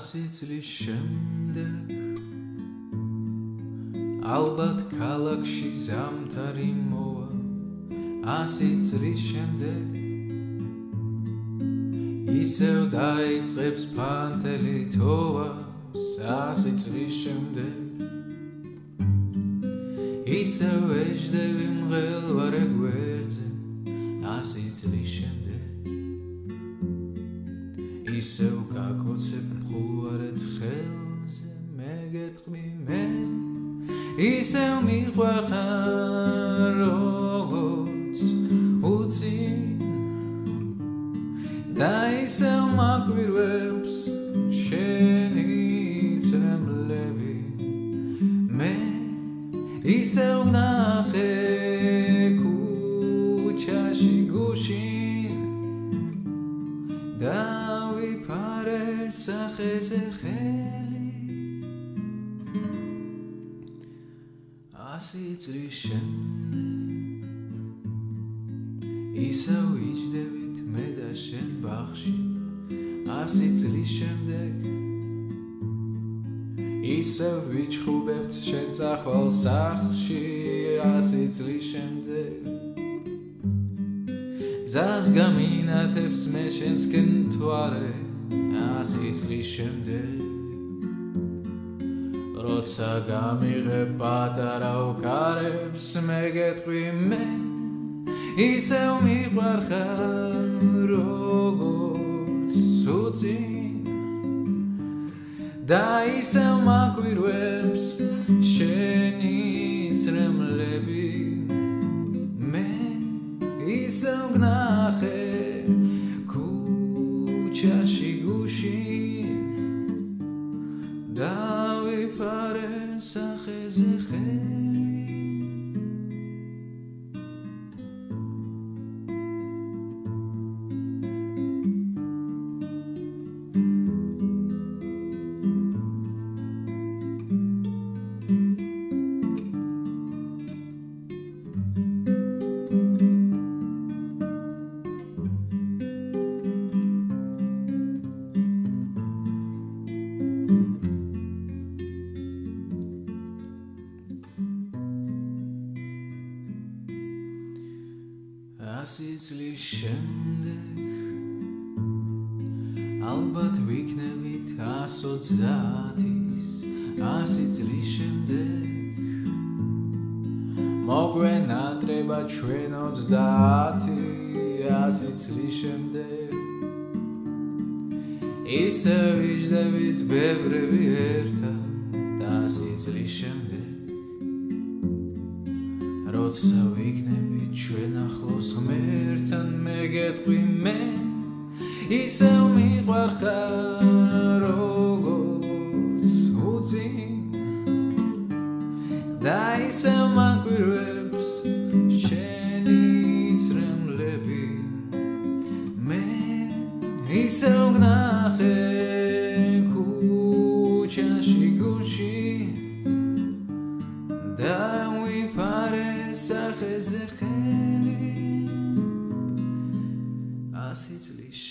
წლის შემდეგ ალბათ ქალაქში ზამთარი მოვა 100 წლის შემდეგ ისევ დაიწყებს ფანთელი თოვა 100 წლის შემდეგ ისევ ეждები მღელვარე გვერდზე 100 წლის შემდეგ ისევ გაკოცებ მხუარეთ ხელზე მე გეტყვი მე ისევ მიყვარხარ როგორც უწინ და ისევ მაგვირვებს შენი წრემლები მე ისევ ვნახე ქუჩაში გუშინ დავიფარე სახეზე ხელი 100 წლის შემდეგ ისევ იჯდებით მე და შენ ბაღში 100 წლის შემდეგ ისევ ვიჩხუბებთ შენ წახვალ სახლში 100 წლის შემდეგ გზას გამინათებს მე შენსკენ მთვარე 100 წლის შემდეგ როცა გამიღებ პატარა უკარებს მე გეტყვი მე ისევ მიყვარხარ როგორც უწინ და ისევ მაგვირვებს შენი წრემლები მე ისევ ვნახე ქუჩაში გუშინ დავიფარე სახეზე ხელი წლის შემდეგ ალბათ ვიქნებით 120-ის 100 წლის შემდეგ მოგვენატრება ჩვენ 30 100 წლის შემდეგ ისევ ვიჯდებით ბევრები ერთად 100 წლის შემდეგ როცა ვიქნებით ჩვენ ახლოს ღმერთთან მე გეტყვი მე ისევ მიყვარხარ როგორც უწინ და ისევ მაგვირვებს შენი წრემლები მე ისევ ვნახე ქუჩაში გუშინ დავიფარე სახეზე ხელი 100 წლის